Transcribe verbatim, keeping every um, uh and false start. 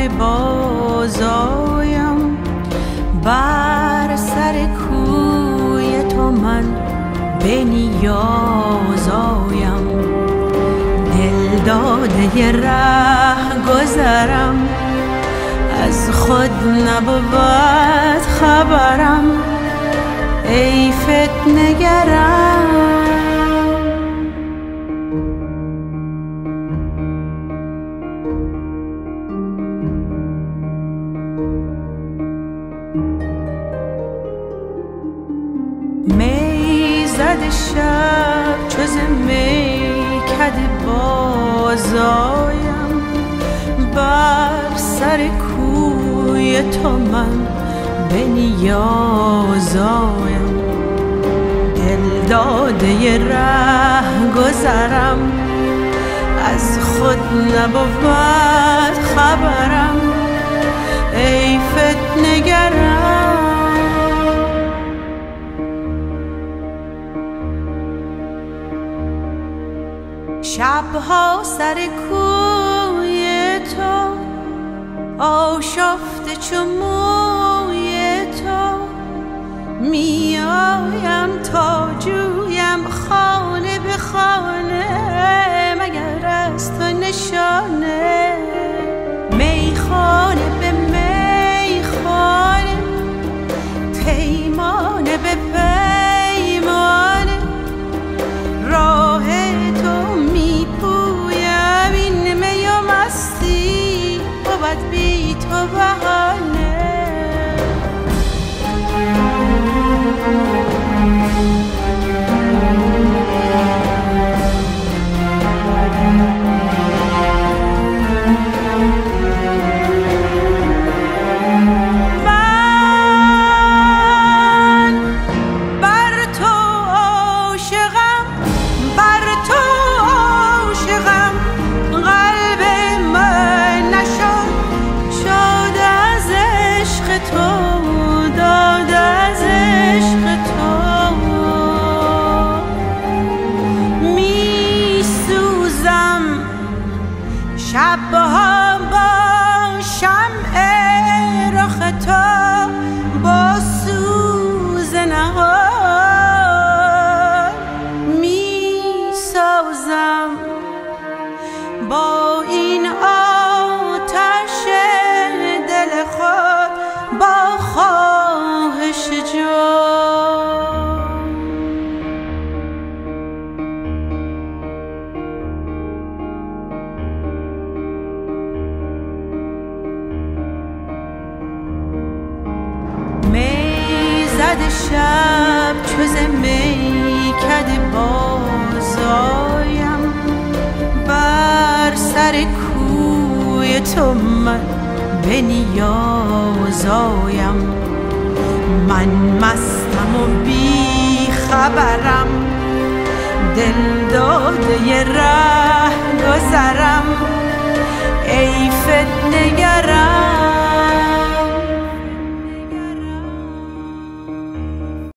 بازایم، بر سر کوی تو من به نیازایم. دل داده ره گذرم، از خود نبود خبرم، ای فتنه گرم. میزد شب چو ز میکده بازایم، بر سر کوی تو من به نیازایم. دل داده ره گذرم، از خود نبود خبرم، ای فتنه گرم. شبها سر کوی تو آشفته چو موی تو، میایم تا جویم خانه به خانه، مگر از تو نشانه. میخانه به میخانه، پیمانه به پیمانه، راه تو میپویم، این می و مستی بود بی تو بهانه. شبها با شمع رخ تو، با سوز نهار می سازم، با این آتش دل خود، با خواهش جان. میزد شب چو ز میکده بازایم، بر سر کوی تو من به نیازایم. من مستم و بی خبرم، دل داده ره گذرم، ای فتنه گرم.